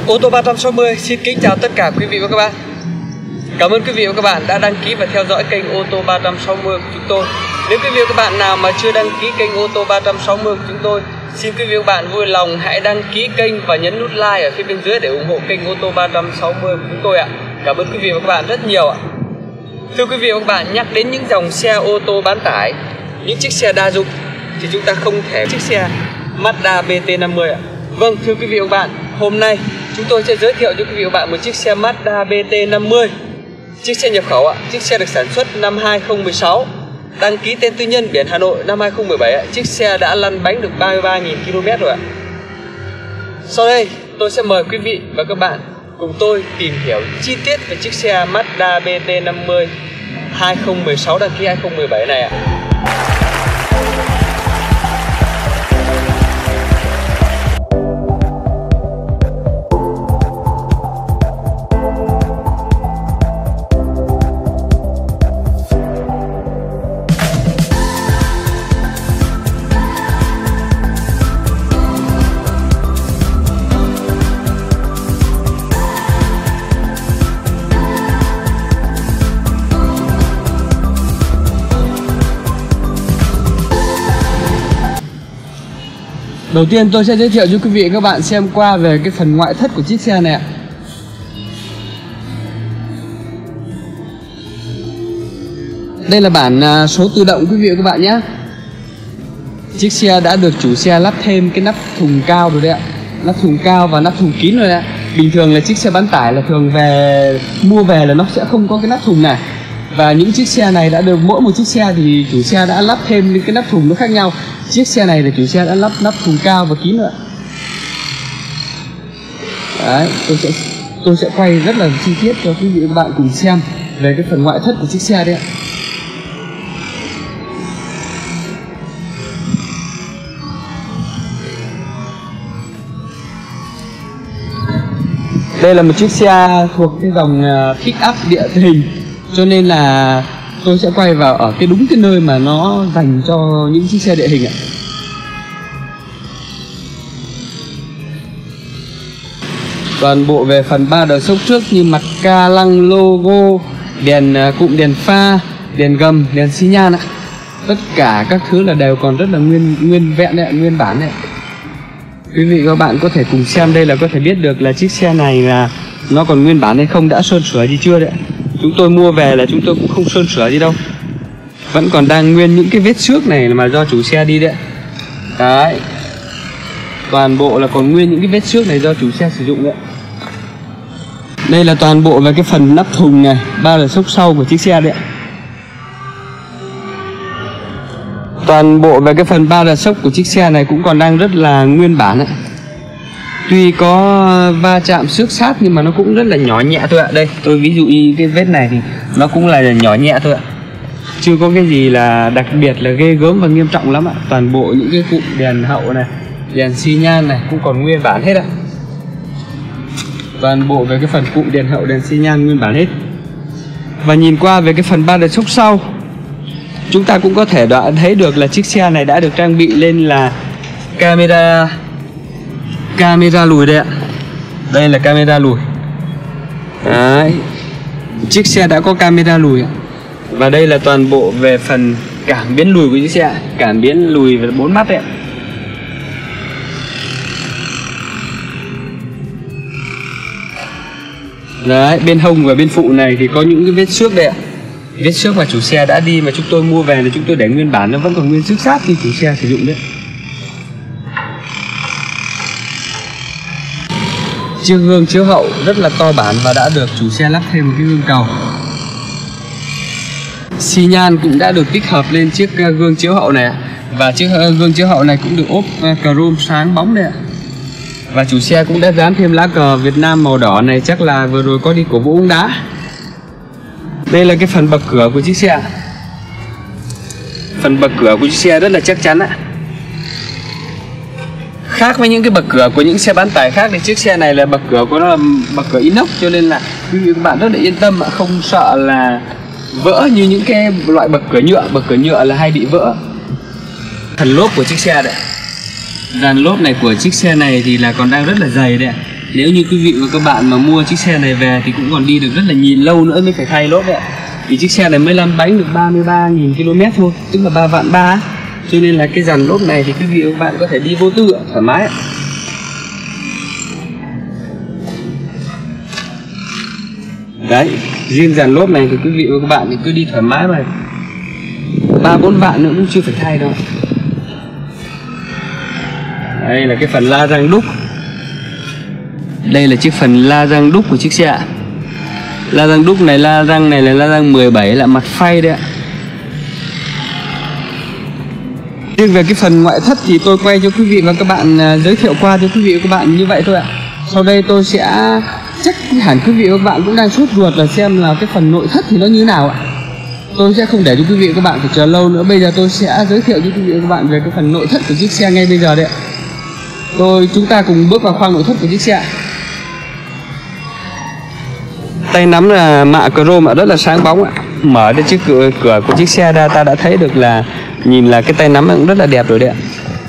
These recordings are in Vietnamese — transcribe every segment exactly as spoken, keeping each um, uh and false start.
Ô tô ba trăm sáu mươi xin kính chào tất cả quý vị và các bạn. Cảm ơn quý vị và các bạn đã đăng ký và theo dõi kênh Ô tô ba trăm sáu mươi của chúng tôi. Nếu quý vị và các bạn nào mà chưa đăng ký kênh Ô tô ba trăm sáu mươi của chúng tôi, xin quý vị và các bạn vui lòng hãy đăng ký kênh và nhấn nút like ở phía bên dưới để ủng hộ kênh Ô tô ba trăm sáu mươi của chúng tôi ạ. Cảm ơn quý vị và các bạn rất nhiều ạ. Thưa quý vị và các bạn, nhắc đến những dòng xe ô tô bán tải, những chiếc xe đa dụng thì chúng ta không thể chiếc xe Mazda B T năm mươi ạ. Vâng, thưa quý vị và các bạn, hôm nay chúng tôi sẽ giới thiệu cho quý vị và các bạn một chiếc xe Mazda B T năm mươi. Chiếc xe nhập khẩu ạ, chiếc xe được sản xuất năm hai không một sáu, đăng ký tên tư nhân, biển Hà Nội năm hai không một bảy ạ. Chiếc xe đã lăn bánh được ba mươi ba nghìn ki lô mét rồi ạ. Sau đây tôi sẽ mời quý vị và các bạn cùng tôi tìm hiểu chi tiết về chiếc xe Mazda B T năm mươi hai không một sáu đăng ký hai không một bảy này ạ. Đầu tiên tôi sẽ giới thiệu cho quý vị và các bạn xem qua về cái phần ngoại thất của chiếc xe này ạ. Đây là bản số tự động quý vị và các bạn nhé. Chiếc xe đã được chủ xe lắp thêm cái nắp thùng cao rồi đấy ạ. Nắp thùng cao và nắp thùng kín rồi đấy ạ. Bình thường là chiếc xe bán tải là thường về mua về là nó sẽ không có cái nắp thùng này. Và những chiếc xe này đã được, mỗi một chiếc xe thì chủ xe đã lắp thêm những cái nắp thùng nó khác nhau. Chiếc xe này là chủ xe đã lắp nắp thùng cao và kín nữa. Đấy, tôi sẽ tôi sẽ quay rất là chi tiết cho quý vị và các bạn cùng xem về cái phần ngoại thất của chiếc xe đấy ạ. Đây là một chiếc xe thuộc cái dòng pick up địa hình, cho nên là tôi sẽ quay vào ở cái đúng cái nơi mà nó dành cho những chiếc xe địa hình ạ. Toàn bộ về phần ba đờ sốc trước như mặt ca lăng, logo, đèn cụm đèn pha, đèn gầm, đèn xi nhan ạ. Tất cả các thứ là đều còn rất là nguyên nguyên vẹn đấy, nguyên bản đấy. Quý vị và các bạn có thể cùng xem đây là có thể biết được là chiếc xe này là nó còn nguyên bản hay không, đã sơn sửa gì chưa đấy. Chúng tôi mua về là chúng tôi cũng không sơn sửa gì đâu, vẫn còn đang nguyên những cái vết xước này mà do chủ xe đi đấy. Đấy, toàn bộ là còn nguyên những cái vết xước này do chủ xe sử dụng đấy. Đây là toàn bộ về cái phần nắp thùng này, ba đờ sốc sau của chiếc xe đấy. Toàn bộ về cái phần ba đờ sốc của chiếc xe này cũng còn đang rất là nguyên bản đấy. Tuy có va chạm xước sát nhưng mà nó cũng rất là nhỏ nhẹ thôi ạ. Đây, tôi ví dụ như cái vết này thì nó cũng là nhỏ nhẹ thôi ạ. Chưa có cái gì là đặc biệt là ghê gớm và nghiêm trọng lắm ạ. Toàn bộ những cái cụm đèn hậu này, đèn xi nhan này cũng còn nguyên bản hết ạ. Toàn bộ về cái phần cụm đèn hậu, đèn xi nhan nguyên bản hết. Và nhìn qua về cái phần ba đờ sốc sau, chúng ta cũng có thể đã thấy được là chiếc xe này đã được trang bị lên là camera camera lùi đây ạ. Đây là camera lùi. Đấy, chiếc xe đã có camera lùi ạ. Và đây là toàn bộ về phần cảm biến lùi của chiếc xe, cảm biến lùi về bốn mắt đấy ạ. Đấy, bên hông và bên phụ này thì có những cái vết xước đây ạ. Vết xước mà chủ xe đã đi mà chúng tôi mua về là chúng tôi để nguyên bản, nó vẫn còn nguyên xước sát khi chủ xe sử dụng đấy. Chiếc gương chiếu hậu rất là to bản và đã được chủ xe lắp thêm một cái gương cầu. Xi nhan cũng đã được tích hợp lên chiếc gương chiếu hậu này. Và chiếc gương chiếu hậu này cũng được ốp chrome sáng bóng đây ạ. Và chủ xe cũng đã dán thêm lá cờ Việt Nam màu đỏ này, chắc là vừa rồi có đi cổ vũ bóng đá. Đây là cái phần bậc cửa của chiếc xe. Phần bậc cửa của chiếc xe rất là chắc chắn ạ. Khác với những cái bậc cửa của những xe bán tải khác thì chiếc xe này là bậc cửa của nó là bậc cửa inox, cho nên là quý vị các bạn rất là yên tâm, không sợ là vỡ như những cái loại bậc cửa nhựa. Bậc cửa nhựa là hay bị vỡ. Phần lốp của chiếc xe đấy, dàn lốp này của chiếc xe này thì là còn đang rất là dày đấy. Nếu như quý vị và các bạn mà mua chiếc xe này về thì cũng còn đi được rất là nhiều lâu nữa mới phải thay lốp ạ. Vì chiếc xe này mới lăn bánh được ba mươi ba nghìn ki lô mét thôi, tức là ba vạn ba. Cho nên là cái dàn lốp này thì quý vị và các bạn có thể đi vô tư thoải mái ạ. Đấy, riêng dàn lốp này thì quý vị và các bạn thì cứ đi thoải mái mà ba bốn vạn nữa cũng chưa phải thay đâu. Đây là cái phần la răng đúc. Đây là chiếc phần la răng đúc của chiếc xe. La răng đúc này, la răng này là la răng mười bảy, là mặt phay đấy ạ. Riêng về cái phần ngoại thất thì tôi quay cho quý vị và các bạn, giới thiệu qua cho quý vị và các bạn như vậy thôi ạ. Sau đây tôi sẽ, chắc hẳn quý vị và các bạn cũng đang sốt ruột là xem là cái phần nội thất thì nó như nào ạ. Tôi sẽ không để cho quý vị và các bạn phải chờ lâu nữa. Bây giờ tôi sẽ giới thiệu cho quý vị và các bạn về cái phần nội thất của chiếc xe ngay bây giờ đấy ạ. Tôi chúng ta cùng bước vào khoang nội thất của chiếc xe. Tay nắm là mạ chrome rất là sáng bóng ạ. Mở cái chiếc cửa, cửa của chiếc xe ra ta đã thấy được là nhìn là cái tay nắm cũng rất là đẹp rồi đấy ạ.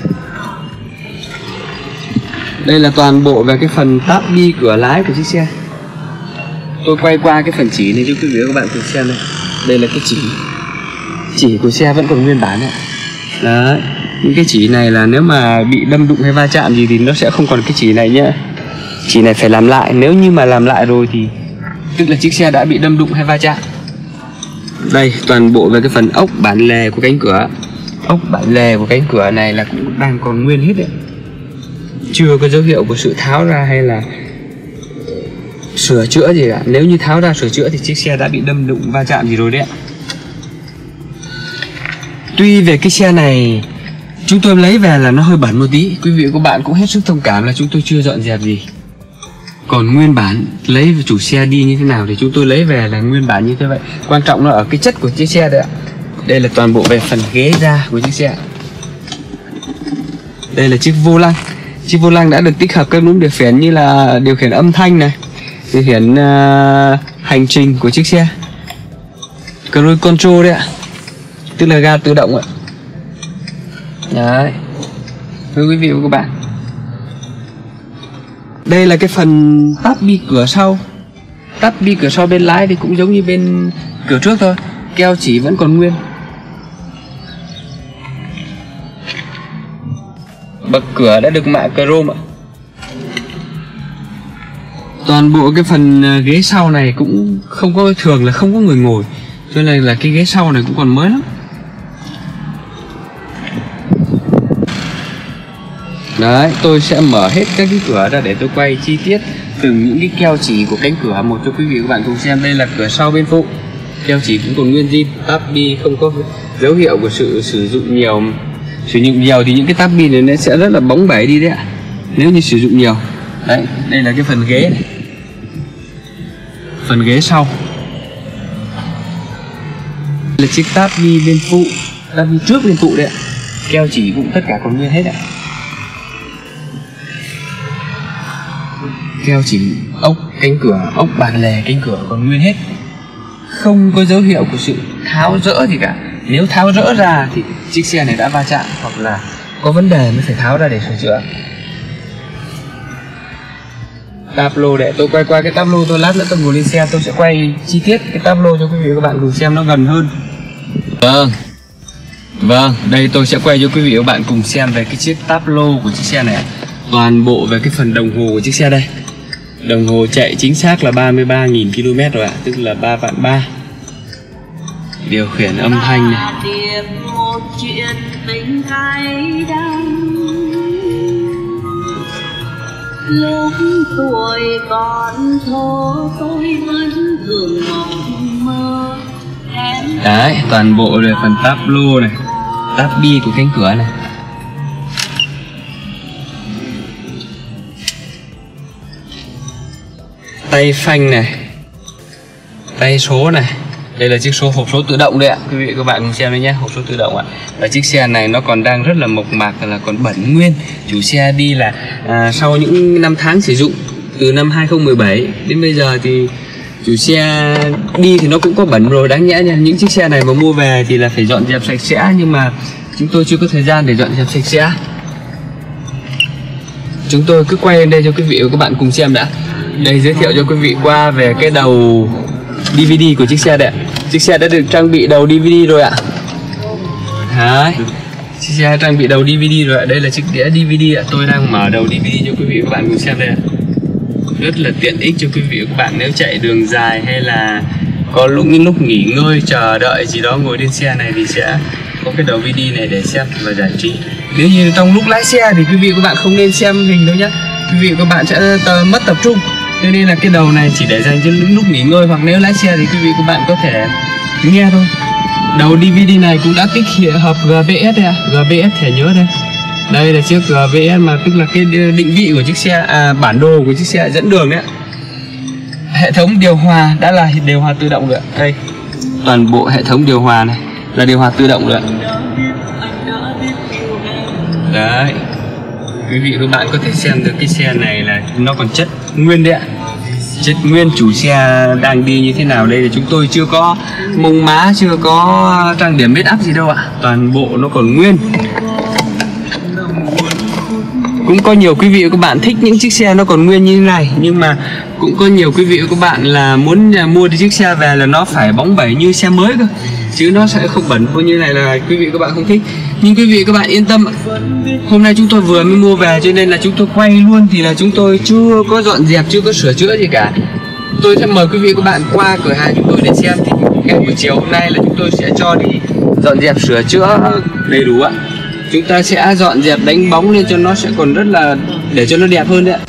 Đây là toàn bộ về cái phần táp bi cửa lái của chiếc xe. Tôi quay qua cái phần chỉ này cho quý vị và các bạn cùng xem đây. Đây là cái chỉ Chỉ của xe vẫn còn nguyên bản đấy. Đấy, những cái chỉ này là nếu mà bị đâm đụng hay va chạm gì thì nó sẽ không còn cái chỉ này nhá. Chỉ này phải làm lại, nếu như mà làm lại rồi thì tức là chiếc xe đã bị đâm đụng hay va chạm. Đây, toàn bộ về cái phần ốc bản lề của cánh cửa. Ốc bản lề của cánh cửa này là cũng đang còn nguyên hết đấy. Chưa có dấu hiệu của sự tháo ra hay là sửa chữa gì cả. Nếu như tháo ra sửa chữa thì chiếc xe đã bị đâm đụng va chạm gì rồi đấy ạ. Tuy về cái xe này chúng tôi lấy về là nó hơi bẩn một tí, quý vị và các bạn cũng hết sức thông cảm là chúng tôi chưa dọn dẹp gì. Còn nguyên bản lấy chủ xe đi như thế nào thì chúng tôi lấy về là nguyên bản như thế vậy. Quan trọng là ở cái chất của chiếc xe đấy ạ. Đây là toàn bộ về phần ghế da của chiếc xe. Đây là chiếc vô lăng. Chiếc vô lăng đã được tích hợp các núm điều khiển như là điều khiển âm thanh này, điều khiển uh, hành trình của chiếc xe, cruise control đấy ạ, tức là ga tự động ạ. Đấy, thưa quý vị và các bạn, đây là cái phần táp bi cửa sau. Táp bi cửa sau bên lái thì cũng giống như bên cửa trước thôi, keo chỉ vẫn còn nguyên. Bậc cửa đã được mạ chrome ạ. Toàn bộ cái phần ghế sau này cũng không có, thường là không có người ngồi, cho nên là cái ghế sau này cũng còn mới lắm. Đấy, tôi sẽ mở hết các cái cửa ra để tôi quay chi tiết từng những cái keo chỉ của cánh cửa một cho quý vị và các bạn cùng xem. Đây là cửa sau bên phụ, keo chỉ cũng còn nguyên zin, táp bi không có dấu hiệu của sự sử dụng nhiều. Sử dụng nhiều thì những cái táp bi này nó sẽ rất là bóng bẩy đi đấy ạ, nếu như sử dụng nhiều. Đấy, đây là cái phần ghế này, phần ghế sau. Đây là chiếc táp bi bên phụ, táp bi trước bên phụ đấy ạ, keo chỉ cũng tất cả còn nguyên hết ạ. Keo chỉ, ốc cánh cửa, ốc bàn lề cánh cửa còn nguyên hết, không có dấu hiệu của sự tháo rỡ gì cả. Nếu tháo rỡ ra thì chiếc xe này đã va chạm hoặc là có vấn đề mới phải tháo ra để sửa chữa. Táp lô để tôi quay qua cái táp lô, tôi lát nữa tôi ngồi lên xe tôi sẽ quay chi tiết cái táp lô cho quý vị và các bạn cùng xem nó gần hơn. Vâng, vâng, đây tôi sẽ quay cho quý vị và các bạn cùng xem về cái chiếc táp lô của chiếc xe này. Toàn bộ về cái phần đồng hồ của chiếc xe đây. Đồng hồ chạy chính xác là ba mươi ba nghìn ki lô mét rồi ạ, tức là ba vạn ba. Điều khiển âm thanh này. Lúc tuổi còn thơ tôi vẫn thường mộng mơ. Đấy, toàn bộ về phần táp lô này, táp bi của cánh cửa này. Tay phanh này, tay số này. Đây là chiếc số hộp số tự động đấy ạ, quý vị các bạn cùng xem đấy nhé, hộp số tự động ạ. Và chiếc xe này nó còn đang rất là mộc mạc, là còn bẩn nguyên. Chủ xe đi là à, sau những năm tháng sử dụng từ năm hai không một bảy đến bây giờ thì chủ xe đi thì nó cũng có bẩn rồi, đáng nhẽ nha. Những chiếc xe này mà mua về thì là phải dọn dẹp sạch sẽ, nhưng mà chúng tôi chưa có thời gian để dọn dẹp sạch sẽ. chúng tôi cứ quay lên đây cho quý vị và các bạn cùng xem đã. Đây, giới thiệu cho quý vị qua về cái đầu đê vê đê của chiếc xe đấy. Chiếc xe đã được trang bị đầu đê vê đê rồi ạ. Đấy, chiếc xe trang bị đầu đê vê đê rồi ạ. Đây là chiếc đĩa đê vê đê ạ. Tôi đang mở đầu đê vê đê cho quý vị và các bạn cùng xem đây ạ. Rất là tiện ích cho quý vị và các bạn nếu chạy đường dài hay là có lúc những lúc nghỉ ngơi chờ đợi gì đó ngồi trên xe này thì sẽ có cái đầu vê đê này để xem và giải trí. Nếu như trong lúc lái xe thì quý vị và các bạn không nên xem hình đâu nhé, quý vị và các bạn sẽ mất tập trung. Cho nên là cái đầu này chỉ để dành cho những lúc nghỉ ngơi hoặc nếu lái xe thì quý vị và các bạn có thể nghe thôi. Đầu đê vê đê này cũng đã tích hợp giê pê ét đây ạ, giê pê ét thẻ nhớ đây. Đây là chiếc giê pê ét mà tức là cái định vị của chiếc xe, à, bản đồ của chiếc xe dẫn đường đấy ạ. Hệ thống điều hòa đã là điều hòa tự động rồi ạ. Đây, toàn bộ hệ thống điều hòa này là điều hòa tự động rồi ạ. Đấy, quý vị và các bạn có thể xem được cái xe này là nó còn chất nguyên đấy ạ. Chất nguyên, chủ xe đang đi như thế nào đây là chúng tôi chưa có mông má, chưa có trang điểm make up gì đâu ạ. Toàn bộ nó còn nguyên. Cũng có nhiều quý vị và các bạn thích những chiếc xe nó còn nguyên như thế này, nhưng mà cũng có nhiều quý vị và các bạn là muốn mua đi chiếc xe về là nó phải bóng bẩy như xe mới cơ, chứ nó sẽ không bẩn như này là quý vị và các bạn không thích. Nhưng quý vị và các bạn yên tâm, hôm nay chúng tôi vừa mới mua về cho nên là chúng tôi quay luôn thì là chúng tôi chưa có dọn dẹp, chưa có sửa chữa gì cả. Tôi sẽ mời quý vị và các bạn qua cửa hàng chúng tôi để xem thì ngay buổi chiều hôm nay là chúng tôi sẽ cho đi dọn dẹp sửa chữa đầy đủ ạ. Chúng ta sẽ dọn dẹp đánh bóng lên cho nó sẽ còn rất là để cho nó đẹp hơn đấy ạ.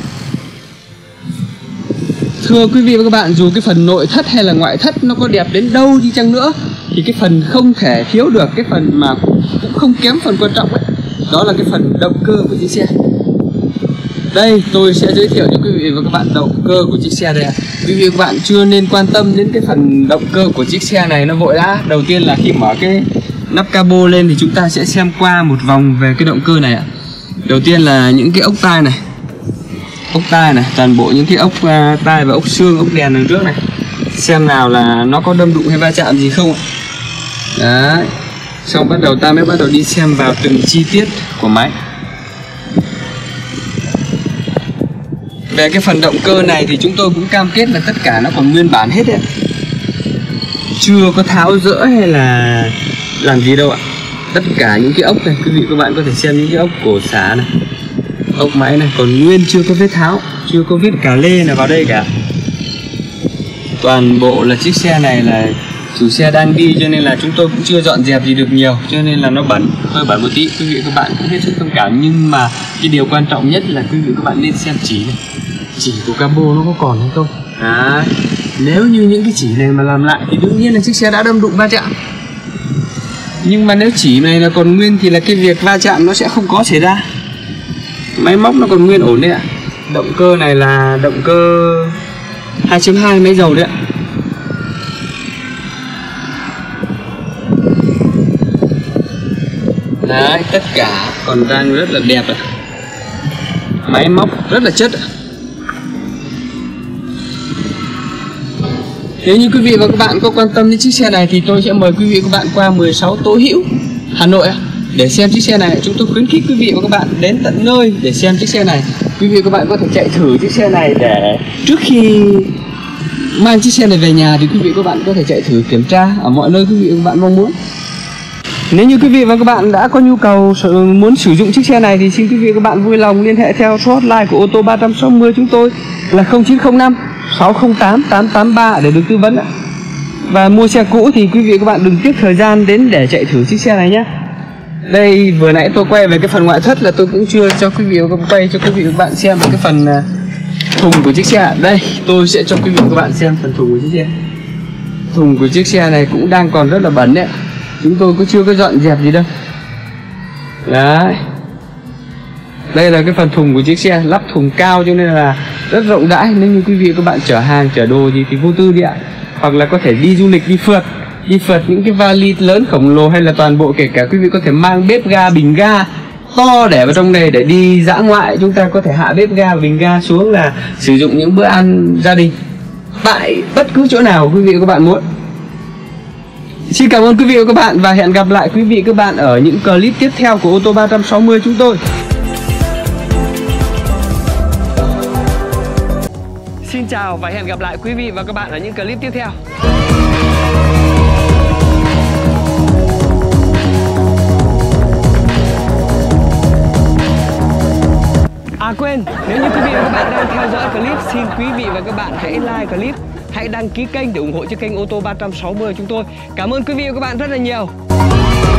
Thưa quý vị và các bạn, dù cái phần nội thất hay là ngoại thất nó có đẹp đến đâu đi chăng nữa thì cái phần không thể thiếu được, cái phần mà cũng không kém phần quan trọng ấy, đó là cái phần động cơ của chiếc xe. Đây, tôi sẽ giới thiệu cho quý vị và các bạn động cơ của chiếc xe đây ạ. Quý vị và các bạn chưa nên quan tâm đến cái phần động cơ của chiếc xe này nó vội đã. Đầu tiên là khi mở cái nắp cabo lên thì chúng ta sẽ xem qua một vòng về cái động cơ này ạ. Đầu tiên là những cái ốc tai này, ốc tai này, toàn bộ những cái ốc uh, tai và ốc xương, ốc đèn đằng trước này, xem nào là nó có đâm đụng hay va chạm gì không ạ. Đấy, xong bắt đầu ta mới bắt đầu đi xem vào từng chi tiết của máy. Về cái phần động cơ này thì chúng tôi cũng cam kết là tất cả nó còn nguyên bản hết đấy, chưa có tháo dỡ hay là làm gì đâu ạ. Tất cả những cái ốc này quý vị các bạn có thể xem những cái ốc cổ xả này, ốc máy này còn nguyên, chưa có vết tháo, chưa có vết cà lê nào vào đây cả. Toàn bộ là chiếc xe này là chủ xe đang đi cho nên là chúng tôi cũng chưa dọn dẹp gì được nhiều, cho nên là nó bẩn, hơi bẩn một tí, quý vị các bạn cũng hết sức thông cảm. Nhưng mà cái điều quan trọng nhất là quý vị các bạn nên xem chỉ này, chỉ của cabo nó có còn hay không. Đấy, nếu như những cái chỉ này mà làm lại thì đương nhiên là chiếc xe đã đâm đụng va chạm. Nhưng mà nếu chỉ này là còn nguyên thì là cái việc va chạm nó sẽ không có xảy ra. Máy móc nó còn nguyên ổn đấy ạ. Động cơ này là động cơ hai chấm hai máy dầu đấy ạ. Đấy, tất cả còn đang rất là đẹp ạ. Máy móc rất là chất ạ. Nếu như quý vị và các bạn có quan tâm đến chiếc xe này thì tôi sẽ mời quý vị và các bạn qua mười sáu Tố Hữu, Hà Nội để xem chiếc xe này. Chúng tôi khuyến khích quý vị và các bạn đến tận nơi để xem chiếc xe này. Quý vị và các bạn có thể chạy thử chiếc xe này để trước khi mang chiếc xe này về nhà thì quý vị và các bạn có thể chạy thử kiểm tra ở mọi nơi quý vị và các bạn mong muốn. Nếu như quý vị và các bạn đã có nhu cầu muốn sử dụng chiếc xe này thì xin quý vị và các bạn vui lòng liên hệ theo số hotline của ô tô ba sáu không chúng tôi là không chín không năm sáu không tám tám tám ba để được tư vấn ạ. Và mua xe cũ thì quý vị và các bạn đừng tiếc thời gian đến để chạy thử chiếc xe này nhé. Đây, vừa nãy tôi quay về cái phần ngoại thất là tôi cũng chưa cho quý vị và các bạn quay cho quý vị và các bạn xem cái phần thùng của chiếc xe. Đây, tôi sẽ cho quý vị và các bạn xem phần thùng của chiếc xe. Thùng của chiếc xe này cũng đang còn rất là bẩn đấy. Chúng tôi cũng chưa có dọn dẹp gì đâu. Đấy, đây là cái phần thùng của chiếc xe, lắp thùng cao cho nên là rất rộng rãi. Nếu như quý vị và các bạn chở hàng, chở đồ gì thì vô tư đi ạ. Hoặc là có thể đi du lịch, đi phượt, đi phượt những cái vali lớn khổng lồ, hay là toàn bộ kể cả quý vị có thể mang bếp ga, bình ga to để vào trong này để đi dã ngoại. Chúng ta có thể hạ bếp ga và bình ga xuống là sử dụng những bữa ăn gia đình tại bất cứ chỗ nào quý vị và các bạn muốn. Xin cảm ơn quý vị và các bạn và hẹn gặp lại quý vị và các bạn ở những clip tiếp theo của ô tô ba sáu không chúng tôi. Xin chào và hẹn gặp lại quý vị và các bạn ở những clip tiếp theo. À quên, nếu như quý vị và các bạn đang theo dõi clip, xin quý vị và các bạn hãy like clip, hãy đăng ký kênh để ủng hộ cho kênh ô tô ba trăm sáu mươi của chúng tôi. Cảm ơn quý vị và các bạn rất là nhiều.